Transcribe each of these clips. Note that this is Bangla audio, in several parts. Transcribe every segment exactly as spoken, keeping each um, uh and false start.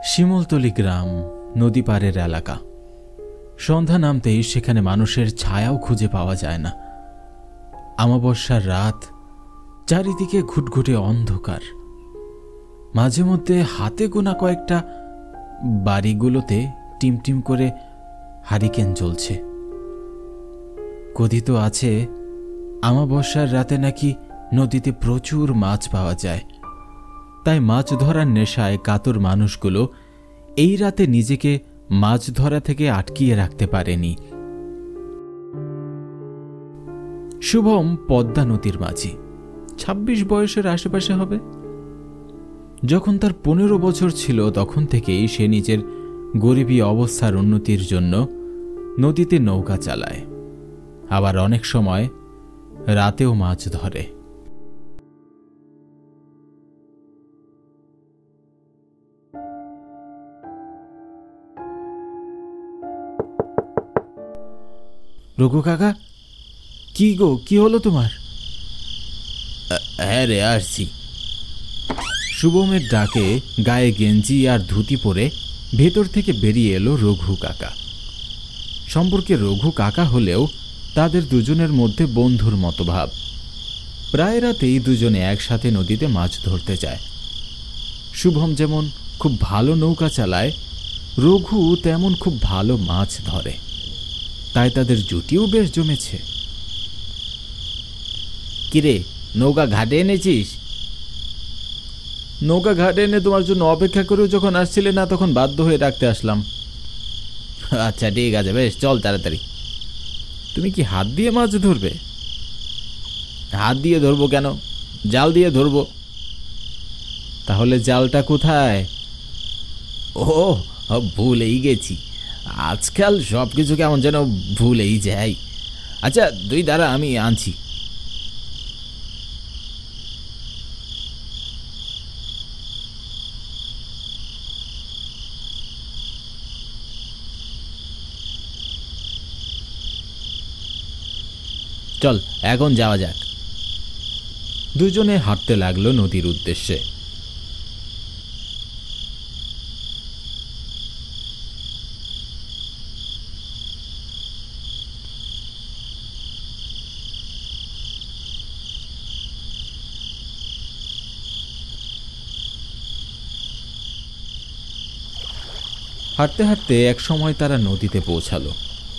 শিমুলতলি গ্রাম, নদী পাড়ের এলাকা। সন্ধ্যা নামতেই সেখানে মানুষের ছায়াও খুঁজে পাওয়া যায় না। অমাবস্যার রাত, চারিদিকে ঘুটঘুটে অন্ধকার। মাঝে মধ্যে হাতে গোনা কয়েকটা বাড়িগুলোতে টিমটিম করে হারিকেন জ্বলছে। কথিত আছে অমাবস্যার রাতে নাকি নদীতে প্রচুর মাছ পাওয়া যায়। তাই মাছ ধরার নেশায় কাতর মানুষগুলো এই রাতে নিজেকে মাছ ধরা থেকে আটকিয়ে রাখতে পারেনি। শুভম পদ্মা নদীর মাঝি, ছাব্বিশ বয়সের আশেপাশে হবে। যখন তার পনেরো বছর ছিল তখন থেকেই সে নিজের গরিবী অবস্থার উন্নতির জন্য নদীতে নৌকা চালায়, আবার অনেক সময় রাতেও মাছ ধরে। রঘু কাকা, কি গো, কি হলো তোমার? হ্যাঁ রে, আসছি। শুভমের ডাকে গায়ে গেঞ্জি আর ধুতি পরে ভেতর থেকে বেরিয়ে এলো রঘু কাকা। সম্পর্কে রঘু কাকা হলেও তাদের দুজনের মধ্যে বন্ধুর মতো ভাব। প্রায় রাতেই দুজনে একসাথে নদীতে মাছ ধরতে যায়। শুভম যেমন খুব ভালো নৌকা চালায়, রঘু তেমন খুব ভালো মাছ ধরে। তাই তাদের জুটিও বেশ জমেছে। কিরে, নৌকা ঘাটে এনেছিস? নৌকা ঘাটে এনে তোমার জন্য অপেক্ষা করেও যখন আসছিলে না, তখন বাধ্য হয়ে রাখতে আসলাম। আচ্ছা ঠিক আছে, বেশ, চল তাড়াতাড়ি। তুমি কি হাত দিয়ে মাছ ধরবে? হাত দিয়ে ধরবো কেন, জাল দিয়ে ধরবো। তাহলে জালটা কোথায়? ও, ভুলেই গেছি। আজকাল সব কিছু কেমন যেন ভুলেই যাই। আচ্ছা তুই দাঁড়া, আমি আনছি। চল এখন যাওয়া যাক। দুজনে হাঁটতে লাগলো নদীর উদ্দেশ্যে। হাঁটতে হাঁটতে এক সময় তারা নদীতে পৌঁছালো।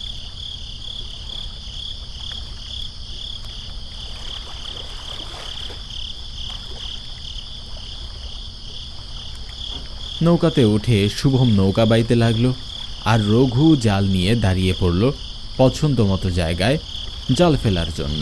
নৌকাতে উঠে শুভম নৌকা বাইতে লাগলো, আর রঘু জাল নিয়ে দাঁড়িয়ে পড়ল পছন্দ মতো জায়গায় জাল ফেলার জন্য।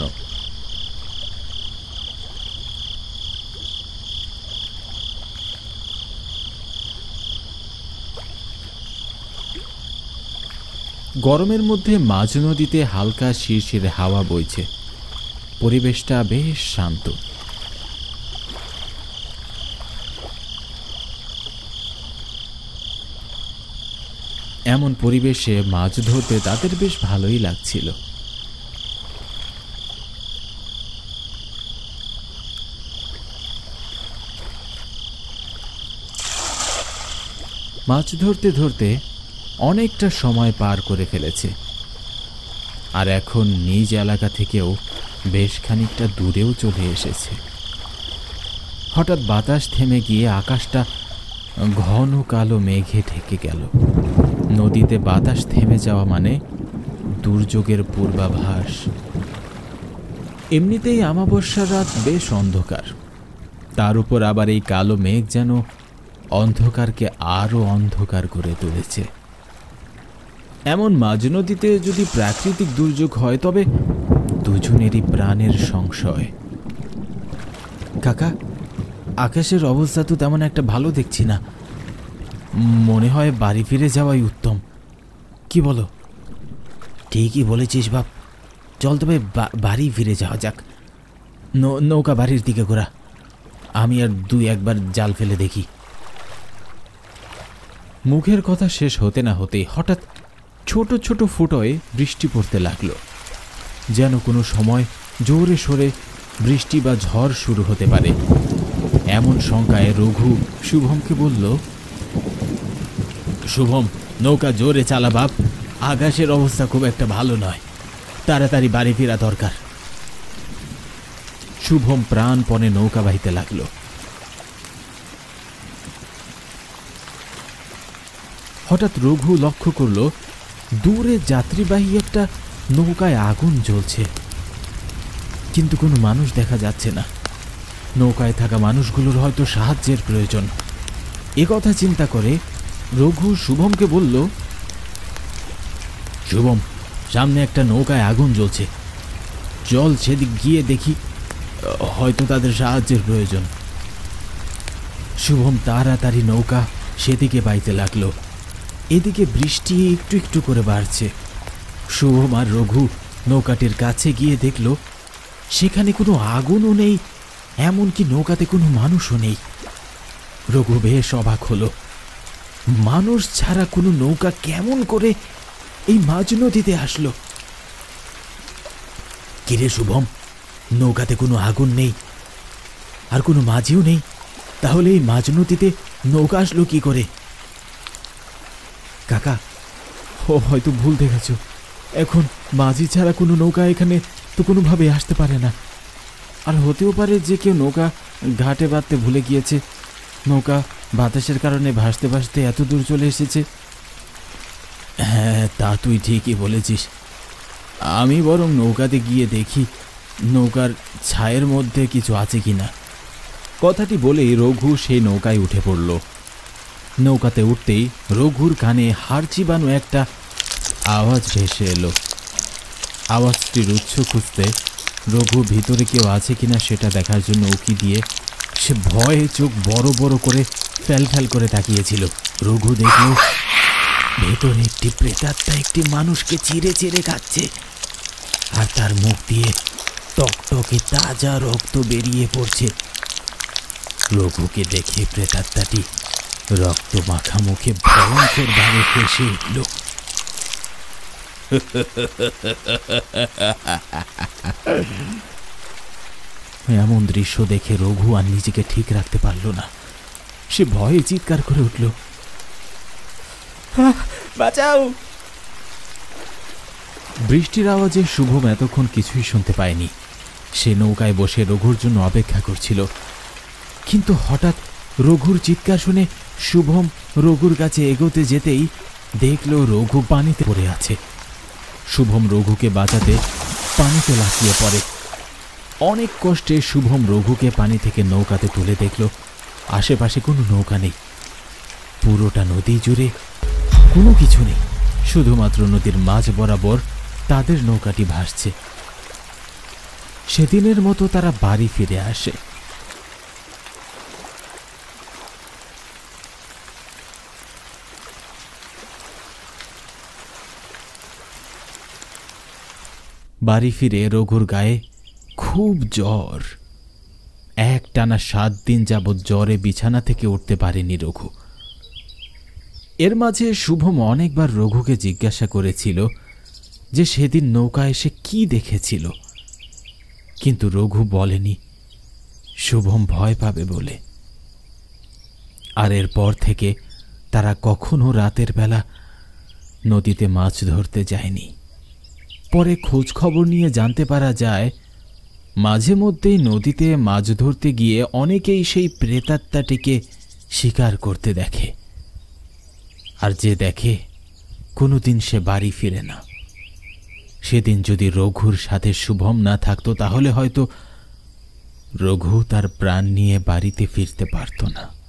গরমের মধ্যে মাঝ নদীতে হালকা শিরশিরে হাওয়া বইছে। পরিবেশটা বেশ শান্ত। এমন পরিবেশে মাছ ধরতে তাদের বেশ ভালোই লাগছিল। মাছ ধরতে ধরতে অনেকটা সময় পার করে ফেলেছে, আর এখন নিজ এলাকা থেকেও বেশ খানিকটা দূরেও চলে এসেছে। হঠাৎ বাতাস থেমে গিয়ে আকাশটা ঘন কালো মেঘে ঢেকে গেল। নদীতে বাতাস থেমে যাওয়া মানে দুর্যোগের পূর্বাভাস। এমনিতেই অমাবস্যার রাত বেশ অন্ধকার, তার উপর আবার এই কালো মেঘ যেন অন্ধকারকে আরো অন্ধকার করে তুলেছে। এমন মাঝ নদীতে যদি প্রাকৃতিক দুর্যোগ হয় তবে দুজনেরই প্রাণের সংশয়। কাকা, আকাশের অবস্থা তো তেমন একটা ভালো দেখছি না। মনে হয় বাড়ি ফিরে যাওয়াই উত্তম, কি বলো? ঠিকই বলেছিস বাপ, চল তবে বাড়ি ফিরে যাওয়া যাক। নৌকা বাড়ির দিকে ঘোরা, আমি আর দুই একবার জাল ফেলে দেখি। মুখের কথা শেষ হতে না হতেই হঠাৎ ছোট ছোট ফোঁটায় বৃষ্টি পড়তে লাগলো। যেন কোনো সময় জোরে সোরে বৃষ্টি বা ঝড় শুরু হতে পারে। এমন শঙ্কায় রঘু শুভমকে বলল, শুভম, নৌকা জোরে চালা বাপ, আকাশের অবস্থা খুব একটা ভালো নয়, তাড়াতাড়ি বাড়ি ফেরা দরকার। শুভম প্রাণপণে নৌকা বাহিতে লাগল। হঠাৎ রঘু লক্ষ্য করল দূরে যাত্রীবাহী একটা নৌকায় আগুন জ্বলছে, কিন্তু কোনো মানুষ দেখা যাচ্ছে না। নৌকায় থাকা মানুষগুলোর হয়তো সাহায্যের প্রয়োজন। এ কথা চিন্তা করে রঘু শুভমকে বলল, শুভম, সামনে একটা নৌকায় আগুন জ্বলছে, চল সেদিক গিয়ে দেখি, হয়তো তাদের সাহায্যের প্রয়োজন। শুভম তাড়াতাড়ি নৌকা সেদিকে বাইতে লাগলো। এদিকে বৃষ্টি একটু একটু করে বাড়ছে। শুভম আর রঘু নৌকাটির কাছে গিয়ে দেখল সেখানে কোনো আগুনও নেই, এমনকি নৌকাতে কোনো মানুষও নেই। রঘু বেশ অবাক হলো, মানুষ ছাড়া কোনো নৌকা কেমন করে এই মাঝ নদীতে আসলো? কিরে শুভম, নৌকাতে কোনো আগুন নেই আর কোনো মাঝিও নেই, তাহলে এই মাঝ নদীতে নৌকা আসলো কি করে? কাকা, ও হয়তো ভুল দেখেছ, এখন মাঝি ছাড়া কোনো নৌকা এখানে তো কোনোভাবে আসতে পারে না। আর হতেও পারে যে কেউ নৌকা ঘাটে বাঁধতে ভুলে গিয়েছে, নৌকা বাতাসের কারণে ভাসতে ভাসতে এত দূর চলে এসেছে। হ্যাঁ, তা তুই ঠিকই বলেছিস। আমি বরং নৌকাতে গিয়ে দেখি নৌকার ছায়ের মধ্যে কিছু আছে কিনা। কথাটি বলেই রঘু সেই নৌকায় উঠে পড়ল। নৌকাতে উঠতেই রঘুর কানে হাড় চিবানো একটা আওয়াজ ভেসে এলো। আওয়াজটির উৎস খুঁজতে রঘু ভিতরে কেউ আছে কিনা সেটা দেখার জন্য উকি দিয়ে সে ভয়ে চোখ বড় বড় করে ফ্যাল ফ্যাল করে তাকিয়েছিল। রঘু দেখল ভেতরে একটি প্রেতাত্মা একটি মানুষকে চিরে চিরে খাচ্ছে, আর তার মুখ দিয়ে টকটকে তাজা রক্ত বেরিয়ে পড়ছে। রঘুকে দেখে প্রেতাত্মাটি রক্ত মাখা মুখে ভয়ঙ্কর ভাবে ফেসে উঠল। এমন দৃশ্য দেখে রঘু আর নিজেকে ঠিক রাখতে পারল না। সে ভয়ে চিৎকার করে উঠল, বাঁচাও! বৃষ্টির আওয়াজে শুভম এতক্ষণ কিছুই শুনতে পায়নি। সে নৌকায় বসে রঘুর জন্য অপেক্ষা করছিল, কিন্তু হঠাৎ রঘুর চিৎকার শুনে শুভম রঘুর কাছে এগোতে যেতেই দেখল রঘু পানিতে পড়ে আছে। শুভম রঘুকে বাঁচাতে পানিতে লাফিয়ে পড়ে। অনেক কষ্টে শুভম রঘুকে পানি থেকে নৌকাতে তুলে দেখল আশেপাশে কোনো নৌকা নেই। পুরোটা নদী জুড়ে কোনো কিছু নেই, শুধুমাত্র নদীর মাঝ বরাবর তাদের নৌকাটি ভাসছে। সেদিনের মতো তারা বাড়ি ফিরে আসে। বাড়ি ফিরে রঘুর গায়ে খুব জ্বর। এক টানা সাত দিন যাবৎ জ্বরে বিছানা থেকে উঠতে পারেনি রঘু। এর মাঝে শুভম অনেকবার রঘুকে জিজ্ঞাসা করেছিল যে সেদিন নৌকা এসে কি দেখেছিল, কিন্তু রঘু বলেনি, শুভম ভয় পাবে বলে। আর এরপর থেকে তারা কখনো রাতের বেলা নদীতে মাছ ধরতে যায়নি। পরে খোঁজ খবর নিয়ে জানতে পারা যায় মাঝে মধ্যেই নদীতে মাছ ধরতে গিয়ে অনেকেই সেই প্রেতাত্মাটিকে শিকার করতে দেখে, আর যে দেখে কোনোদিন সে বাড়ি ফিরে না। সেদিন যদি রঘুর সাথে শুভম না থাকতো তাহলে হয়তো রঘু তার প্রাণ নিয়ে বাড়িতে ফিরতে পারত না।